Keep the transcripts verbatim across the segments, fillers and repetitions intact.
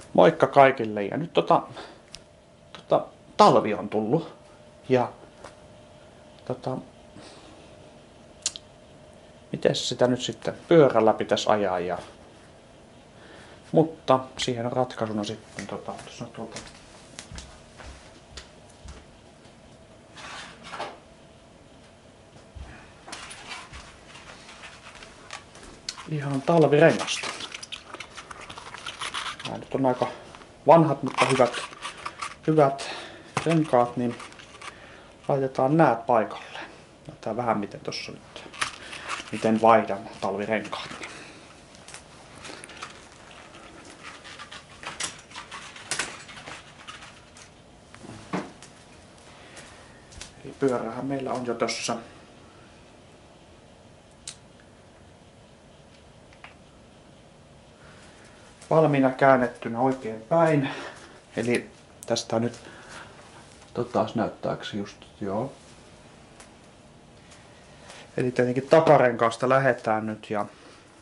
Moikka kaikille ja nyt tota, tota talvi on tullut ja tota, miten sitä nyt sitten pyörällä pitäisi ajaa ja mutta siihen on ratkaisuna sitten tota, tuossa tuolta ihan talvirengasta. Nämä nyt on aika vanhat, mutta hyvät, hyvät renkaat, niin laitetaan nää paikalle. Näyttää vähän miten tossa nyt, miten vaihdan talvirenkaat. Eli pyörähän meillä on jo tossa valmiina käännettynä oikein päin. Eli tästä nyt taas näyttääks just joo. Eli tietenkin takarenkaasta lähdetään nyt ja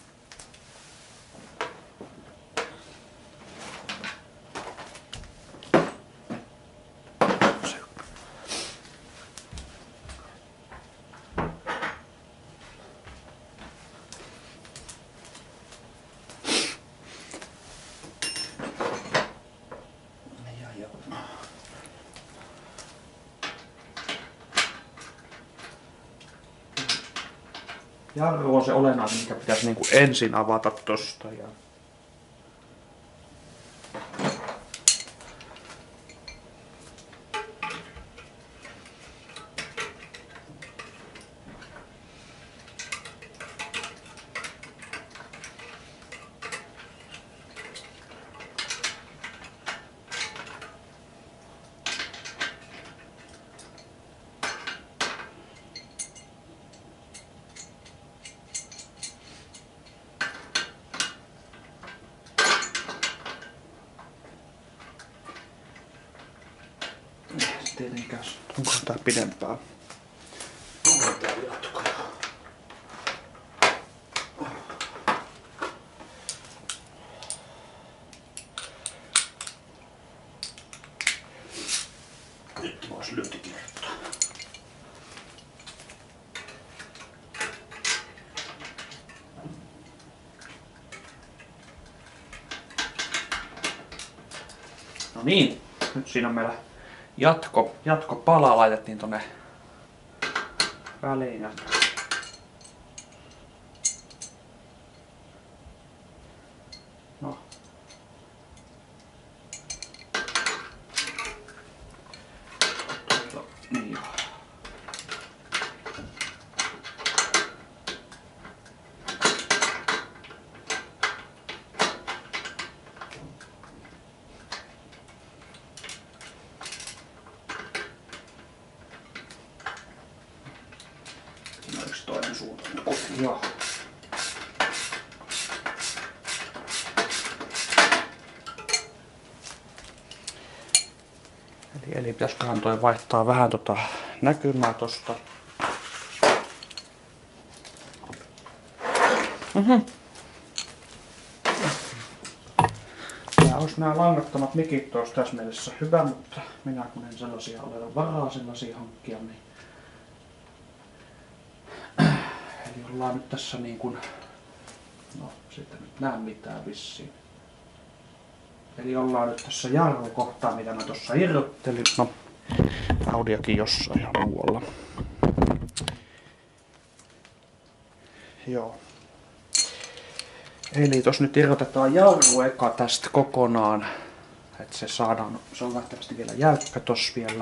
jarru on se olennainen, mikä pitäisi niinku ensin avata tosta. Ja tietenkään, onko tää pidempää? Nyt vois lyönti kirjoittaa. No niin, nyt siinä on meillä Jatko, jatkopala laitettiin tonne väliin. No. Tuota, niin joo. Toinen suunta. Joo. Eli, eli pitäisiköhän toi vaihtaa vähän tota näkymää tosta. Mm-hmm. Tää olisi nämä langattomat mikit olisi tässä mielessä hyvä, mutta minä kun en sellaisia ole varaa sellaisia hankkia, niin eli ollaan nyt tässä niin kuin, no sitten nyt näe mitään vissiin. Eli ollaan nyt tässä jarrukohtaa, mitä mä tuossa irrottelin. No, Audiakin jossain ihan muualla. Joo. Eli tos nyt irrotetaan jarru eka tästä kokonaan. Että se saadaan, se on välttämättä vielä jäykkä tossa vielä.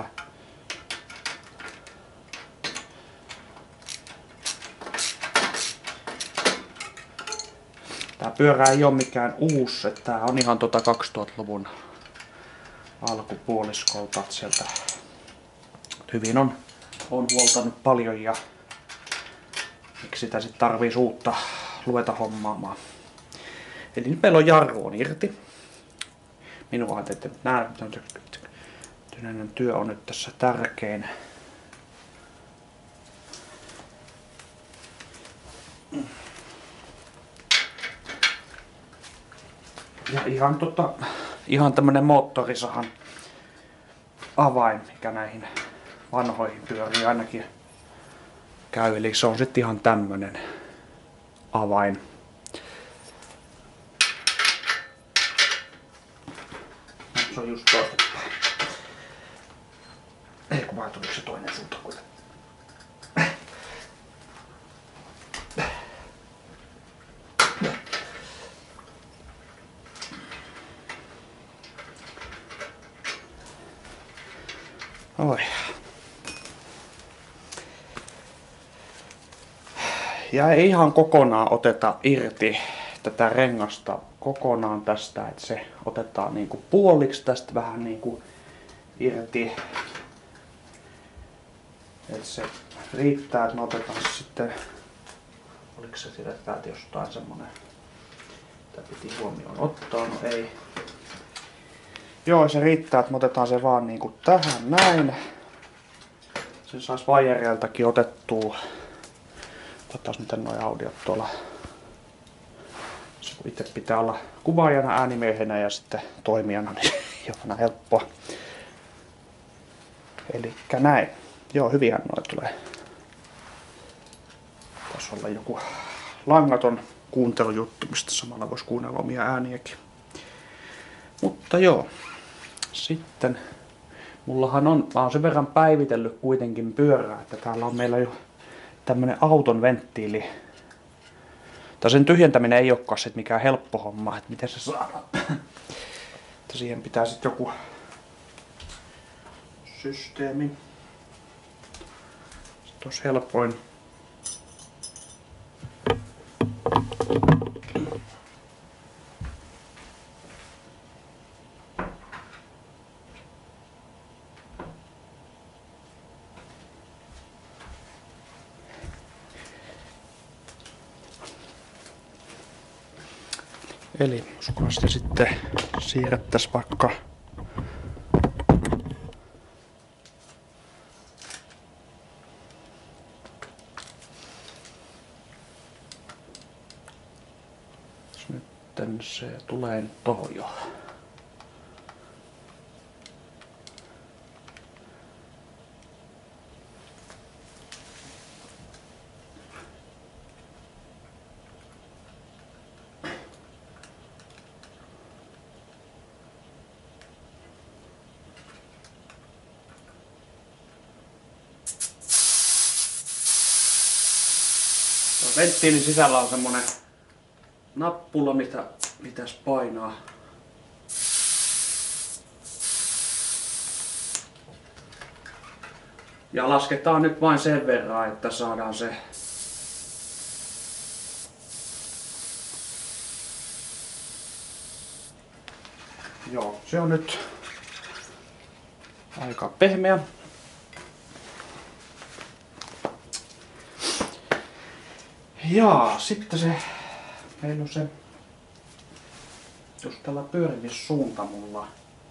Tää pyörä ei oo mikään uusi, että tää on ihan tota kaksituhattaluvun alkupuoliskolta sieltä. Hyvin on, on huoltanut paljon ja miksi sitä sit tarvii uutta ruveta hommaamaan. Eli nyt meillä on jarru on irti. Minua ajattelin, että nää työ on nyt tässä tärkein. Ja ihan tota, ihan tämmönen moottorisahan avain, mikä näihin vanhoihin pyöriin ainakin käy. Eli se on sitten ihan tämmönen avain. Se on just toistepäin. Ei kun vai tuliko se toinen suunta kuule. Oi. Ja ei ihan kokonaan oteta irti tätä rengasta kokonaan tästä, että se otetaan niinku puoliksi tästä vähän niinku irti. Että se riittää, että me otetaan sitten, oliko se sillä täältä jostain semmonen, mitä piti huomioon ottaa, no ei. Joo, se riittää, että me otetaan se vaan niinku tähän näin. Se sais vaijereiltakin otettua. Katsotaan miten noi audiot tuolla. Se itse pitää olla kuvaajana, äänimiehenä ja sitten toimijana, niin on aina helppoa. Elikkä näin. Joo, hyvihän noi tulee. Tässä olla joku langaton kuuntelujuttu, mistä samalla voisi kuunnella omia ääniäkin. Mutta joo. Sitten mullahan on, mä oon sen verran päivitellyt kuitenkin pyörää, että täällä on meillä jo tämmönen auton venttiili. Tai sen tyhjentäminen ei olekaan sit mikään helppo homma, että miten se saadaan. Että siihen pitää sit joku systeemi. Sitten olisi helpoin. Eli olisikohan sitä sitten siirrettäisiin vaikka nyt se tulee tohon jo. Venttiilin sisällä on semmonen nappula, mitä pitäisi painaa. Ja lasketaan nyt vain sen verran, että saadaan se joo, se on nyt aika pehmeä. Jaa, sitten se, meillä on se, just tällä pyörimissuunta mulla.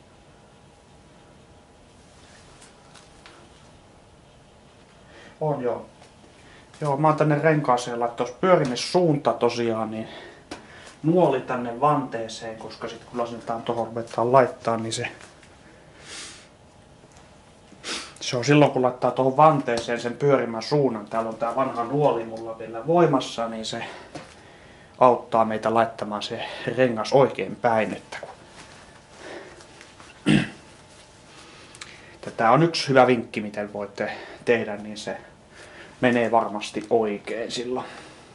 On joo. Joo, mä oon tänne renkaaseen laittanut pyörimissuunta tosiaan, niin nuoli tänne vanteeseen, koska sit kun lasennetaan tohon ruvetaan laittaa, niin se Se on silloin kun laittaa tuohon vanteeseen sen pyörimän suunnan, täällä on tää vanha nuoli mulla vielä voimassa, niin se auttaa meitä laittamaan se rengas oikein päin. Että kun Tää on yksi hyvä vinkki, miten voitte tehdä, niin se menee varmasti oikein silloin.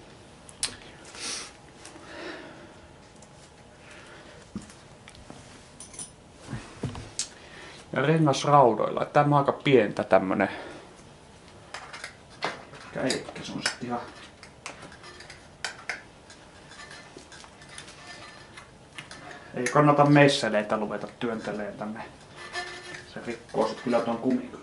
Ja rengasraudoilla. Tämä on aika pientä tämmönen. Eikä se on sit ihan ei kannata meisseleitä ruveta työntelee tänne. Se rikkoo sit kyllä ton kumikylän.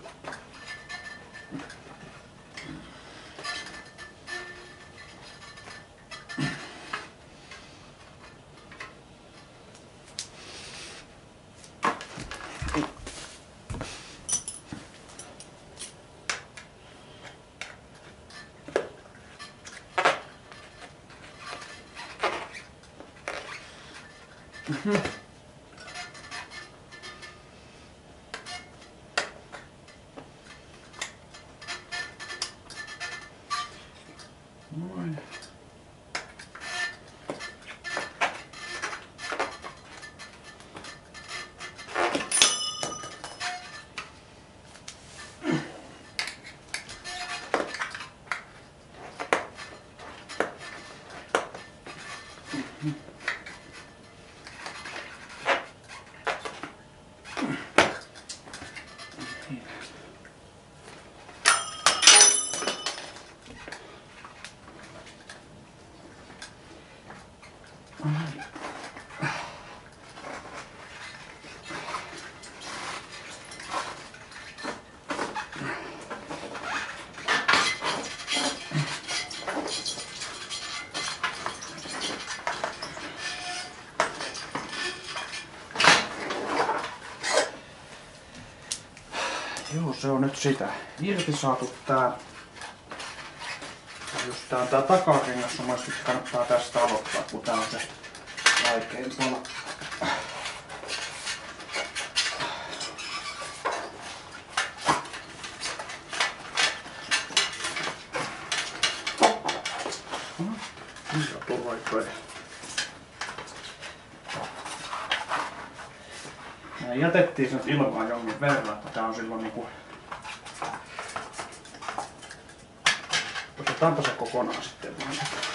Joo, se on nyt sitä. Irti saatu tää. Just tää on tää takarengas, mun kannattaa tästä aloittaa, kun tää on se vaikein pala. Me jätettiin sen ilmaa jonkin verran, että tää on silloin niinku... Otetaanpa se kokonaan sitten vaan.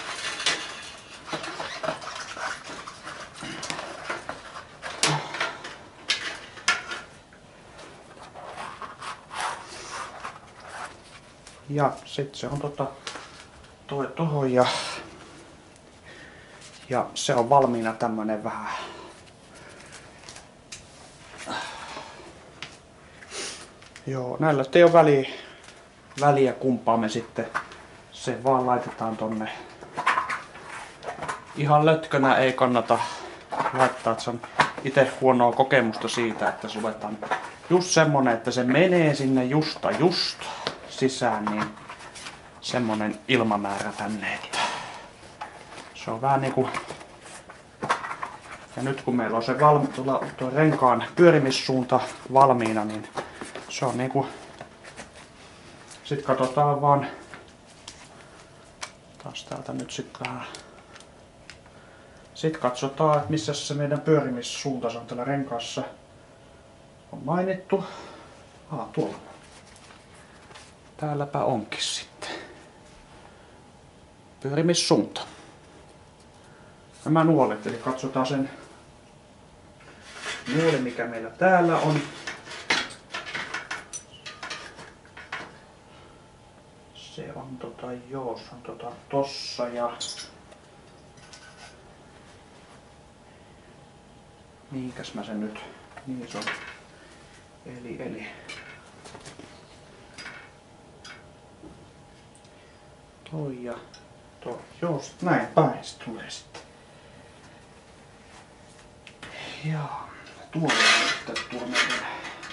Ja sit se on tota toi tohon ja ja se on valmiina tämmönen vähän joo, näillä ei ole väliä, väliä kumpaa me sitten se vaan laitetaan tonne. Ihan lötkönä ei kannata laittaa, että se on itse huonoa kokemusta siitä, että se ruvetaan just semmonen, että se menee sinne justa just sisään, niin semmonen ilmamäärä tänne, että se on vähän niinku... Ja nyt kun meillä on se valmi, tuolla, tuo renkaan pyörimissuunta valmiina, niin se on niinku... Sit katsotaan vaan... Taas täältä nyt sit vähän... Sit katsotaan, että missä se meidän pyörimissuunta on täällä renkaassa. On mainittu. Ah, tuolla. Täälläpä onkin sitten. Pyörimissuunta. Nämä nuolet, eli katsotaan sen nuoli, mikä meillä täällä on. Se on tota, joo, se on tota tossa ja... Mihinkäs mä sen nyt, niin se on. Eli, eli... Toi ja toi, joo, sit näin päin sit tulee sitten. Ja tuolla on sitten tuo meidän...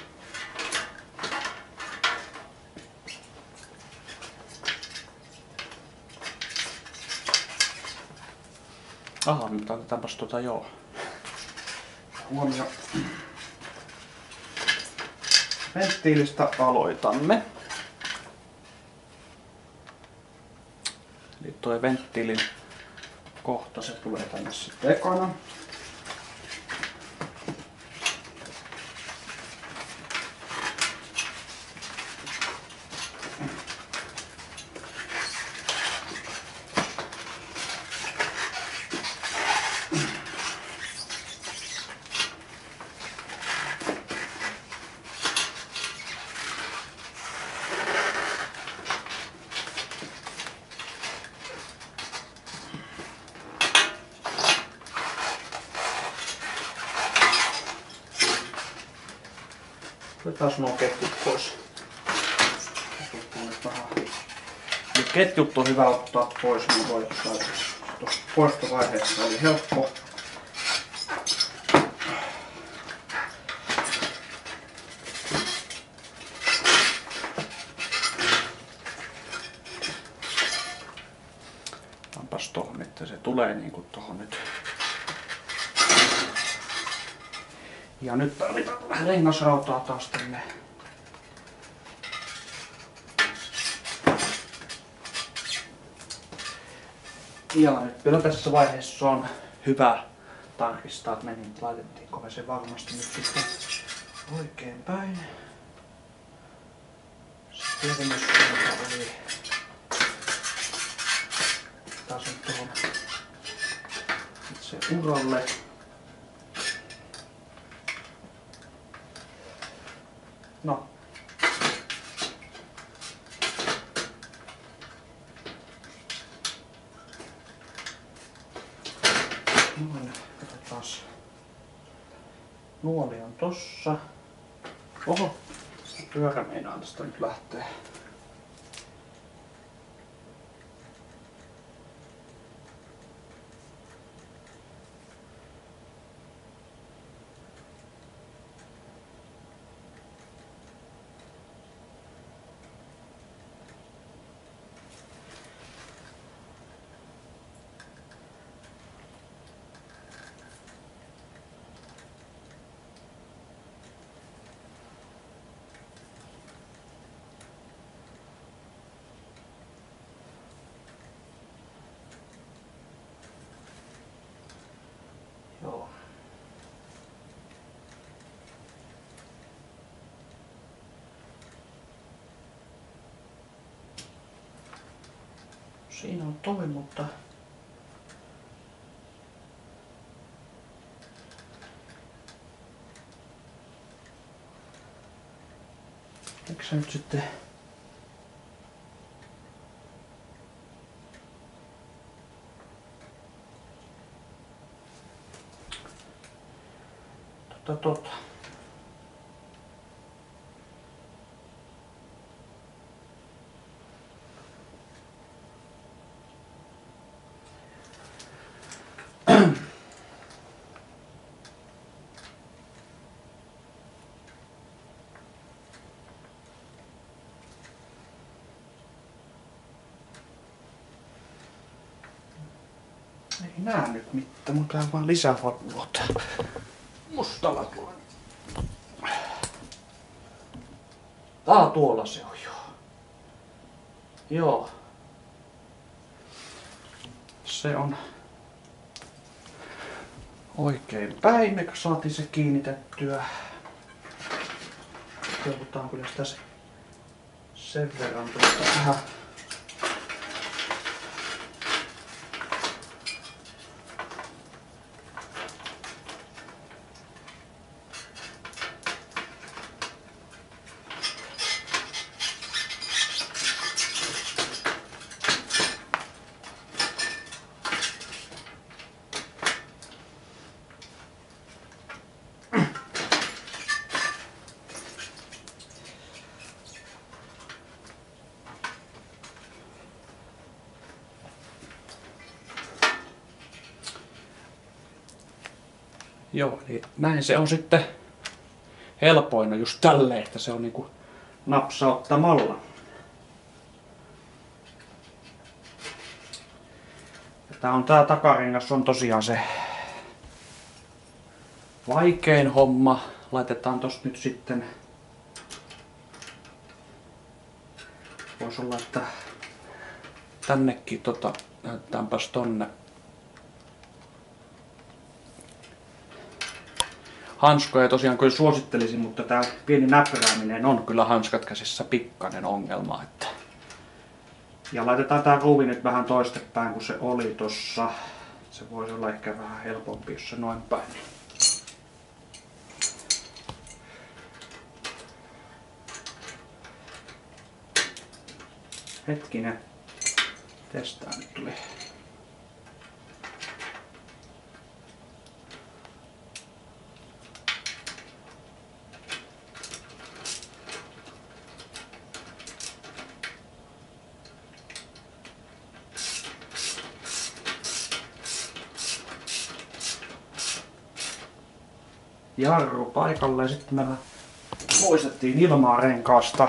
Aha, nyt otetaanpas tota joo. Huomio. Venttiilistä aloitamme. Eli tuo venttiilin kohta, se tulee tänne sitten ekana. Otetaan nuo ketjut pois. Nyt ketjut on hyvä ottaa pois, niin voi ottaa tuossa poistovaiheessa oli helppo. Onpas tohon, että se tulee niinku tohon nyt. Ja nyt tarvitaan vähän rengasrautaa taas tänne. Ja nyt vielä tässä vaiheessa on hyvä tarkistaa, että meni, laitettiinko me se varmasti nyt sitten oikein päin. Sitten oli taas on tuohon itse uralle. No. Noin, katsotaan. Nuoli on tossa. Oho, pyörä meinaa tästä nyt lähtee. Siinä on toi, mutta eikö se nyt sitten tota tota. Ei näe nyt mitään, mutta tää on vaan lisävaloa täällä mustalla tuolla. Tää tuolla se on joo. Joo. Se on oikein päin, me saatiin se kiinnitettyä. Joudutaan kyllä sitä se sen verran tuosta vähän. Joo, eli näin se on sitten helpoina just tälleen, että se on niinku napsauttamalla. Ja tää on tää takarengas on tosiaan se vaikein homma. Laitetaan tosta nyt sitten, vois olla, että tännekin tota, näytetäänpäs tonne. Hanskoja tosiaan kyllä suosittelisin, mutta tää pieni näppärääminen on kyllä hanskat käsissä pikkainen ongelma. Että... Ja laitetaan tää ruuvi nyt vähän toistepäin kuin se oli tossa. Se voisi olla ehkä vähän helpompi, jos se noin päin. Hetkinen. Testaa nyt tuli. Jarru paikalle ja sitten me poistettiin ilmaa renkaasta.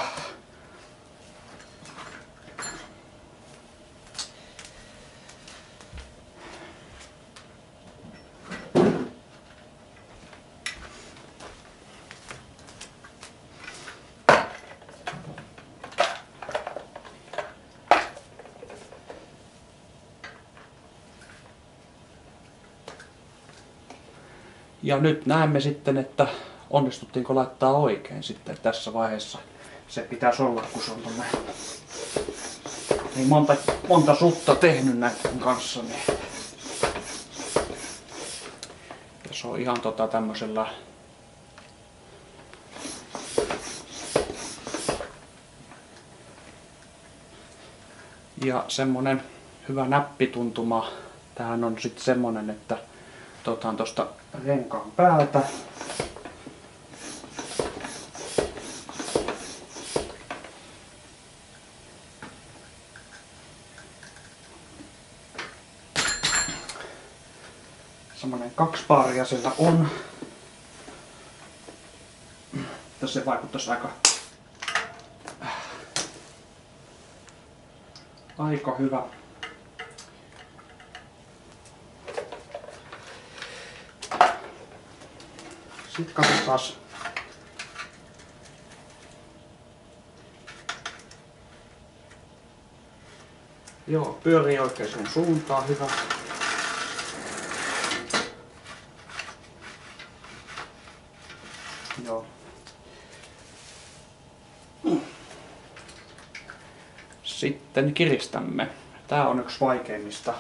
Ja nyt näemme sitten, että onnistuttiinko laittaa oikein sitten tässä vaiheessa. Se pitäisi olla, kun se on tonne niin monta, monta sutta tehnyt näiden kanssa. Niin. Ja se on ihan tota tämmöisellä ja semmonen hyvä näppituntuma. Tähän on sitten semmonen, että otetaan tuosta renkaan päältä. Semmoinen kaksi paaria sillä on. Tässä se vaikuttaisi aika, aika hyvä. Sitten katsotaan. Joo, pyörii oikeaan suuntaan, hyvä. Joo. Sitten kiristämme. Tää on yksi vaikeimmista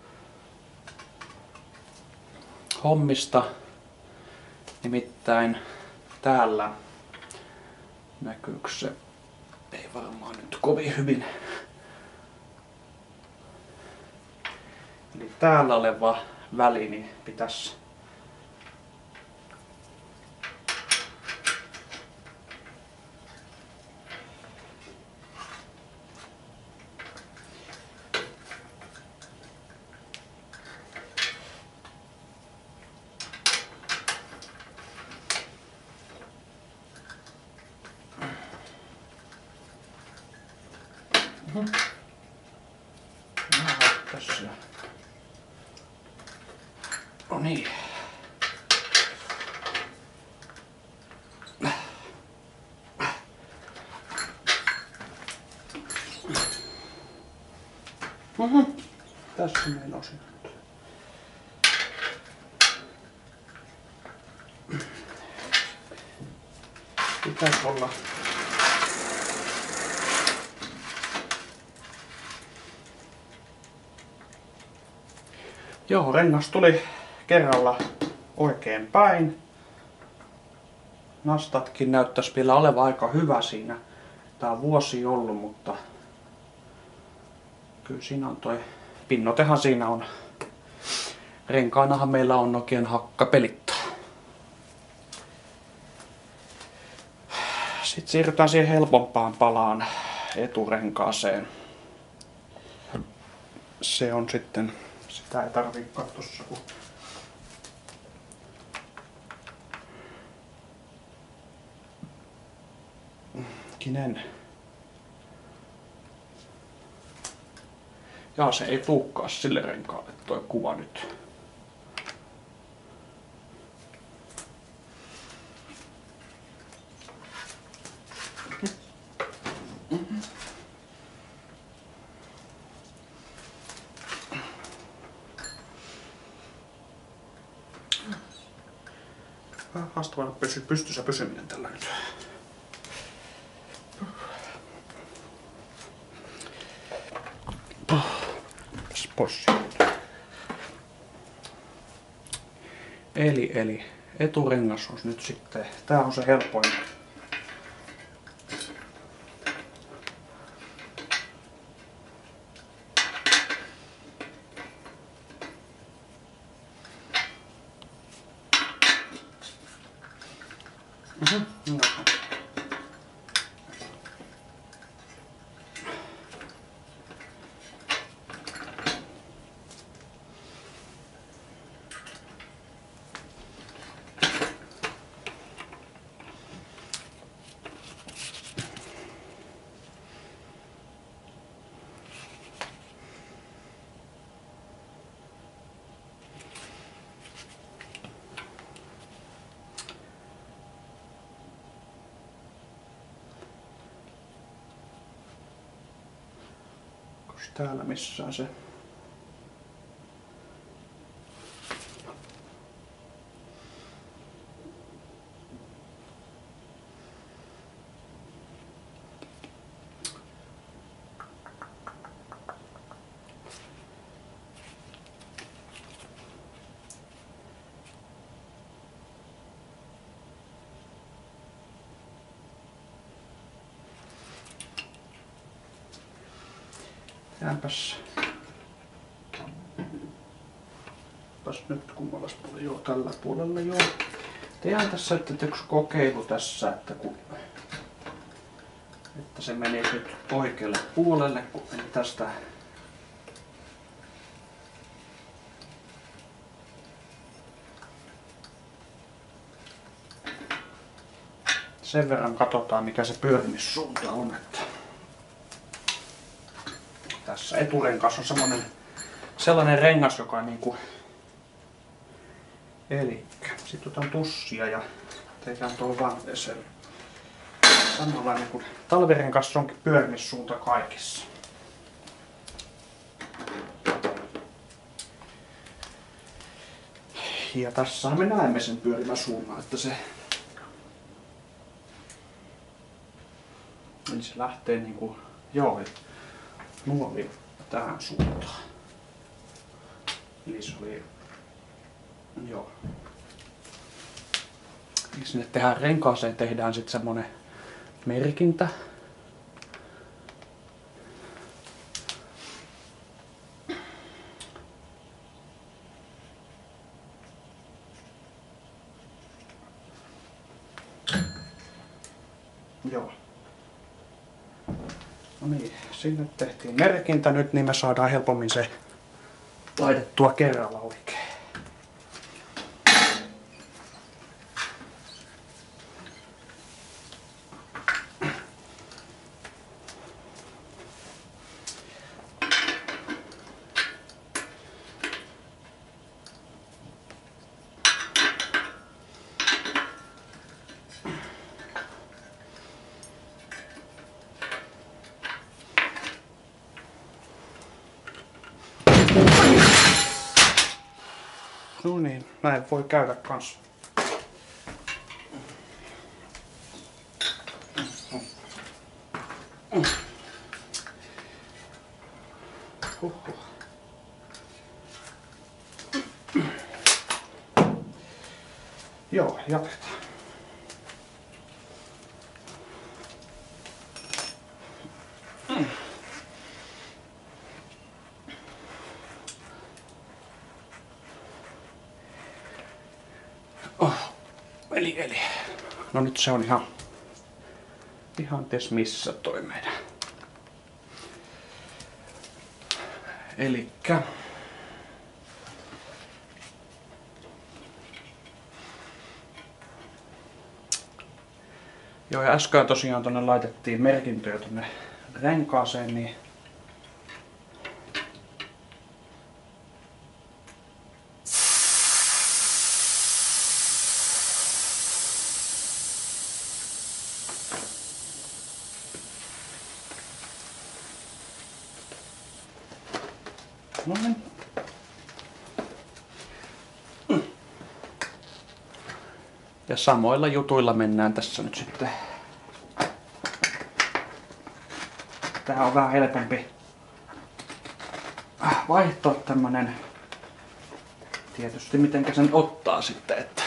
hommista. Nimittäin täällä näkyykö se? Ei varmaan nyt kovin hyvin. Eli täällä oleva väli niin pitäisi tässä. No niin. Mhm. Tässä meillä on siinä. Pitäisi olla Joo, rengas tuli kerralla oikein päin. Nastatkin näyttäisi vielä olevan aika hyvä siinä. Tää on vuosi ollut, mutta kyllä siinä on toi pinnotehan siinä on. Renkaanahan meillä on Nokian hakkapelittää. Sitten siirrytään siihen helpompaan palaan, eturenkaaseen. Se on sitten, sitä ei tarvitse tossa kun kinen. Jaa, se ei tuukkaa sille renkaalle toi kuva nyt. Mm-hmm. Vähän haastavana pysy, pystyssä pysyminen tällä nyt. Possi. Eli, eli eturengas on nyt sitten, tää on se helpoin. Mhm. No. Täällä missään se. Jäänpäs. Pas nyt kummallas puolella, joo tällä puolella joo. Tehdään tässä että yksi kokeilu tässä, että kun että se meni nyt oikealle puolelle, kun meni tästä sen verran katsotaan mikä se pyörimissuunta on, että tässä eturengas on semmonen sellainen rengas, joka on niinku elikkä sit otan tussia ja tehdään tuohon vanteeseen samanlainen kuin talvirengas onkin pyörimissuunta kaikissa. Ja tässä me näemme sen pyörimäsuunnan, että se eli se lähtee niinku joo nuoli tähän suuntaan. Eli se oli... Joo. Eli sinne tehdään renkaaseen tehdään sitten semmonen merkintä. Joo. No niin, sinne tehtiin merkintä nyt, niin me saadaan helpommin se laitettua kerralla oikein. No niin, näin voi käydä kans. Huhhuh. Joo, jatketaan. Oh, eli eli. No nyt se on ihan, ihan ties missä toi meidän. Elikkä. Joo, ja äsken tosiaan tonne laitettiin merkintöjä tonne renkaaseen, niin no niin. Ja samoilla jutuilla mennään tässä nyt sitten. Tää on vähän helpompi vaihtoa tämmönen. Tietysti mitenkä sen ottaa sitten, että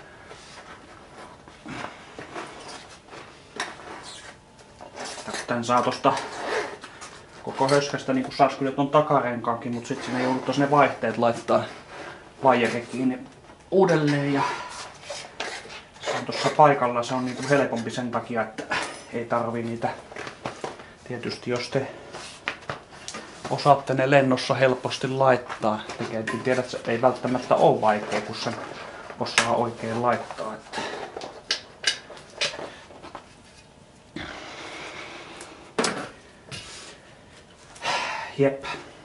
tän saa tosta koko höskästä niin kuin saisi kyllä ton takarenkaankin, mutta sitten sinne jouduttais ne vaihteet laittaa vaijake kiinni uudelleen ja se on tuossa paikalla, se on niin kuin helpompi sen takia, että ei tarvi niitä. Tietysti jos te osaatte ne lennossa helposti laittaa, niin tiedät, että se ei välttämättä ole vaikea, kun sen osaa oikein laittaa. Että jep.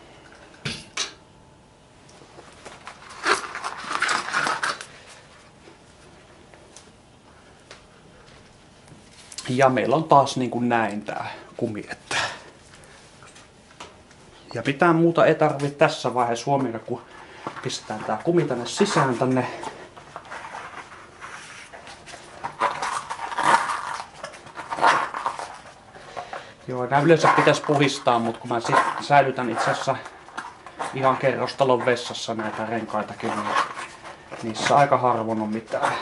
Ja meillä on taas niin kuin näin tää kumi, että ja pitää muuta ei tarvitse tässä vaiheessa huomioida, kun pistetään tää kumi tänne sisään tänne. Joo, nää yleensä pitäisi puhistaa, mutta kun mä säilytän itse asiassa ihan kerrostalon vessassa näitä renkaitakin, niin niissä aika harvoin on mitään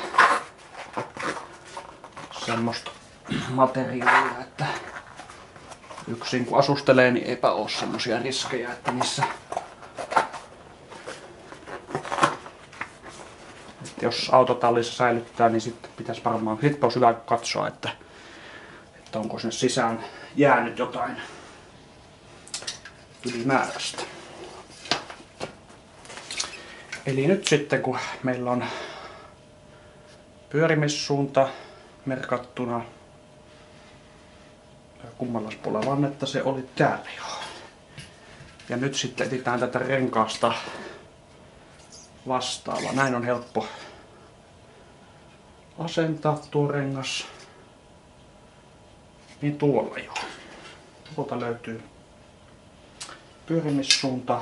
semmoista materiaalia, että yksin kun asustelee, niin eipä oo semmosia riskejä, että niissä että jos autotallissa säilyttää, niin sitten pitäisi varmaan, sitten olisi hyvä katsoa, että, että onko sinne sisään jäänyt jotain ylimääräistä. Eli nyt sitten kun meillä on pyörimissuunta merkattuna, kummallas puolella vaan, että se oli täällä jo. Ja nyt sitten etsitään tätä renkaasta vastaava. Näin on helppo asentaa tuo rengas. Niin tuolla jo. Tuolta löytyy pyörimissuunta.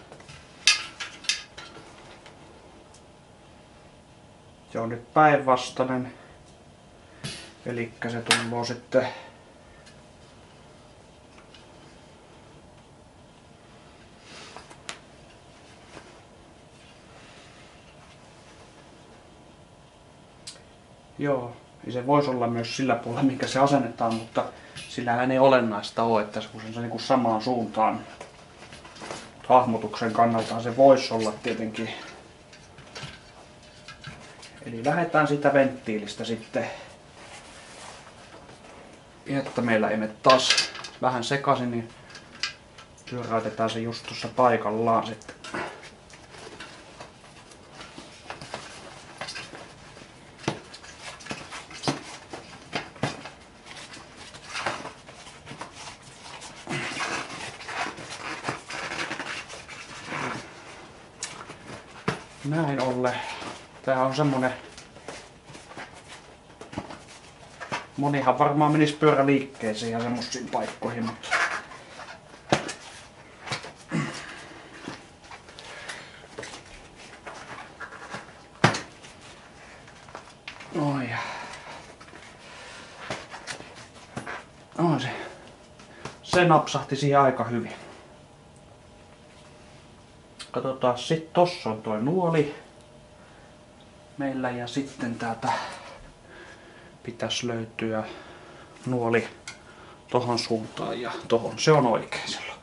Se on nyt päinvastainen. Elikkä se tulee sitten Joo, niin se voisi olla myös sillä puolella, minkä se asennetaan, mutta sillähän ei olennaista ole, että kun se on niin kuin samaan suuntaan. Hahmotuksen kannalta se voisi olla tietenkin. Eli lähdetään siitä venttiilistä sitten. Että meillä ei mene taas vähän sekaisin, niin pyöräytetään se just tuossa paikallaan sitten. Näin ollen. Tää on semmonen... Monihan varmaan menisi pyöräliikkeeseen ja semmoisiin paikkoihin, mutta... Oi. Oi se. Se napsahti siihen aika hyvin. Katsotaan, sit tossa on toi nuoli meillä ja sitten täältä pitäisi löytyä nuoli tohon suuntaan ja tohon. Se on oikein silloin.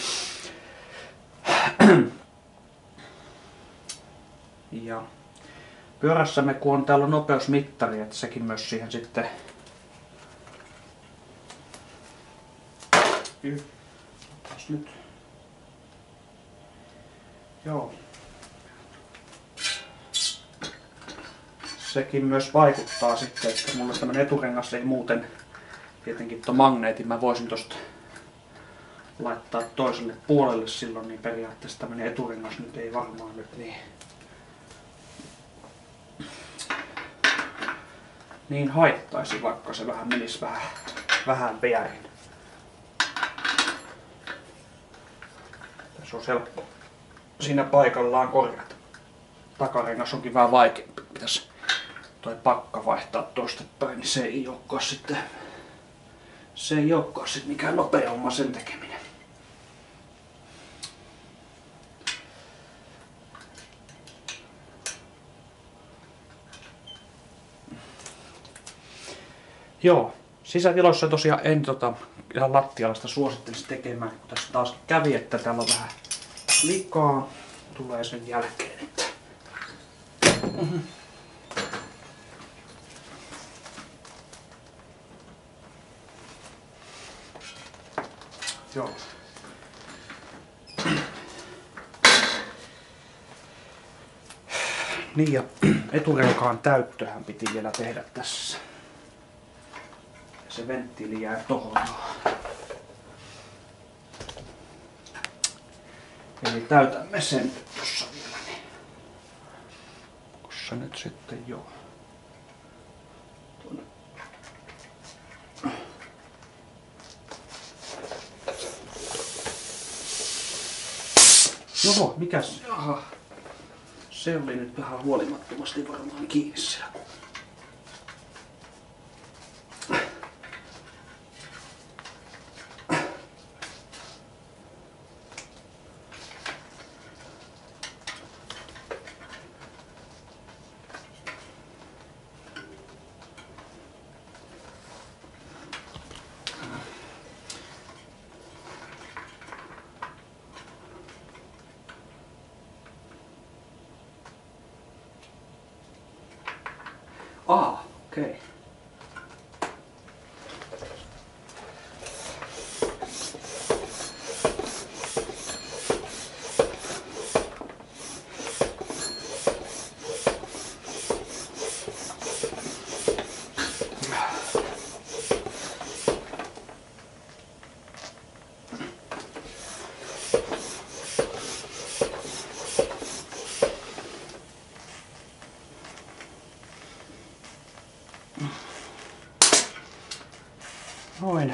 Ja pyörässämme kun on täällä nopeusmittari, että sekin myös siihen sitten Otas nyt. Joo. Sekin myös vaikuttaa sitten, että mulla tämmönen eturengas ei muuten tietenkin tuon magneetin mä voisin tosta laittaa toiselle puolelle silloin, niin periaatteessa tämmönen eturengas nyt ei varmaan nyt niin niin haittaisi, vaikka se vähän menisi vähän, vähän väärin. Tässä on helppo siinä paikallaan korjata. Takarengas onkin vähän vaikeampi. Pitäisi toi pakka vaihtaa toista päin, niin se ei olekaan sitten, se ei olekaan sitten mikään nopea homma sen tekeminen. Joo, sisätiloissa tosiaan en tota, ihan lattialasta suosittelisi tekemään, kun tässä taas kävi, että täällä on vähän likaa, tulee sen jälkeen. Että... Mm-hmm. Joo. Niin ja eturenkaan täyttöhän piti vielä tehdä tässä. Se venttiili jää tohon. Eli täytämme sen tuossa vielä. Niin. Kossa nyt sitten joo. Tuonne. Joo, mikäs? Jaha. Se oli nyt vähän huolimattomasti varmaan kiinni siellä. Ah, okei. Okay. Noin.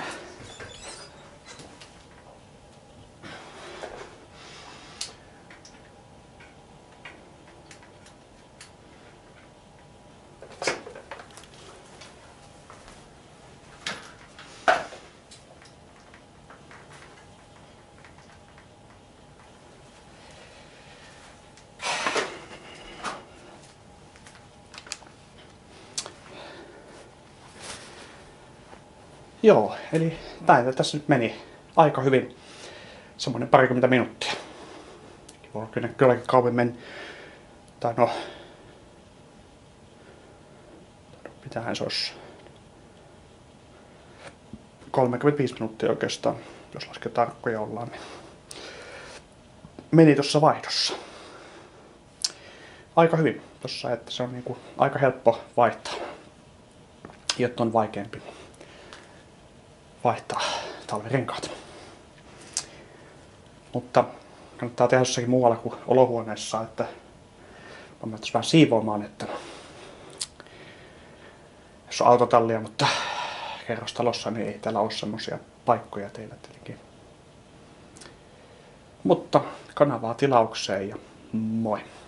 Joo, eli näitä tässä nyt meni aika hyvin. Semmoinen parikymmentä minuuttia. Voi kyllä kylläkin kauemmin meni. Tai no... Mitähän se olisi? kolmekymmentäviisi minuuttia oikeastaan, jos lasken tarkkoja ollaan. Niin meni tuossa vaihdossa. Aika hyvin tossa, että se on niinku aika helppo vaihtaa. Jotta on vaikeampi vaihtaa talvirenkaat. Mutta kannattaa tehdä jossakin muualla kuin olohuoneessa, että mä menen vähän siivoamaan, että jos on autotallia, mutta kerrostalossa, niin ei täällä ole semmosia paikkoja teillä tietenkin. Mutta kanavaa tilaukseen ja moi!